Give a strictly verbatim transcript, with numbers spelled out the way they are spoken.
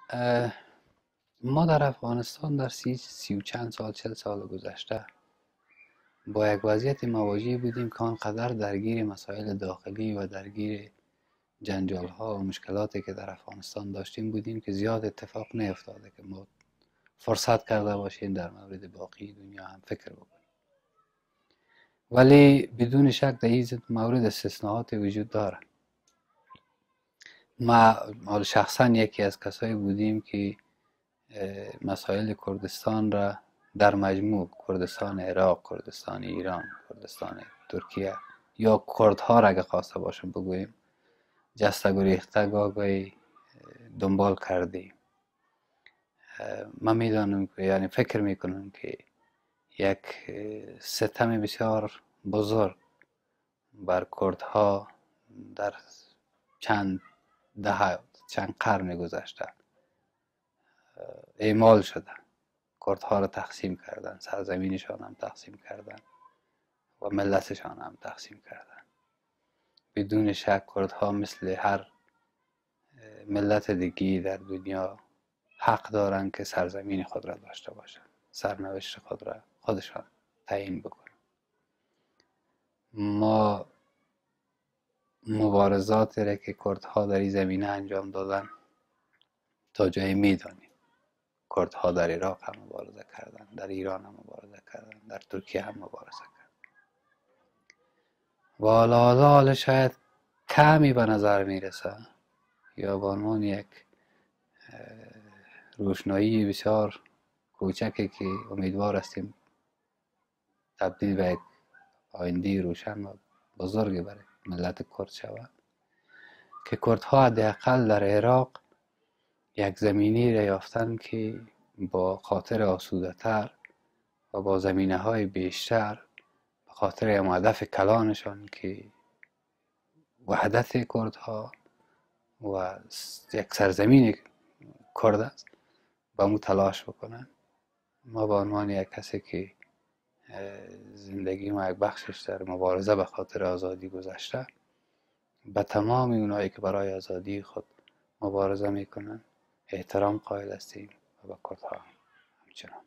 اه، ما در افغانستان در سی, سی و چند سال چل سال گذشته با یک وضعیت مواجه بودیم که آنقدر درگیر مسائل داخلی و درگیر جنجال ها و مشکلاتی که در افغانستان داشتیم بودیم که زیاد اتفاق نیفتاده که ما فرصت کرده باشیم در مورد باقی دنیا هم فکر بکنیم. ولی بدون شک در این مورد استثناءات وجود داره. ما شخصا یکی از کسایی بودیم که مسائل کردستان را در مجموع کردستان عراق، کردستان ایران، کردستان ترکیه یا کردها را اگه خواسته باشم بگوییم جسته گریخته گاگای دنبال کردیم. من میدانم که یعنی فکر میکنم که یک ستم بسیار بزرگ بر کردها در چند دهه چند قرن گذشته اعمال شده. کردها را تقسیم کردن، سرزمینشان هم تقسیم کردن و ملتشان هم تقسیم کردن. بدون شک کردها مثل هر ملت دیگی در دنیا حق دارن که سرزمین خود را داشته باشن، سرنوشت خود را خودشان تعیین بکنن. ما مبارزاتی را که کردها در این زمینه انجام دادن تا جایی میدانیم. کردها در عراق هم مبارزه کردن، در ایران هم مبارزه کردن، در ترکیه هم مبارزه کردن. و حالا حالا شاید کمی به نظر میرسه یا به عنوان یک روشنایی بسیار کوچکی که امیدوار هستیم تبدیل به یک آینده روشن و بزرگ برای ملت کرد شود که کردها حداقل در عراق یک زمینی را یافتن که با خاطر آسوده تر و با زمینه های بیشتر به خاطر ام هدف کلانشان که وحدت کردها و یک سرزمین کرد است با مو تلاش بکنن. ما به عنوان یک کسی که زندگی ما یک بخشش در مبارزه به خاطر آزادی گذشته به تمام اونایی که برای آزادی خود مبارزه میکنن احترام قائل هستیم و به کردها همچنان.